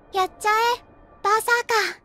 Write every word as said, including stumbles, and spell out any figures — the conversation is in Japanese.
やっちゃえバーサーカー。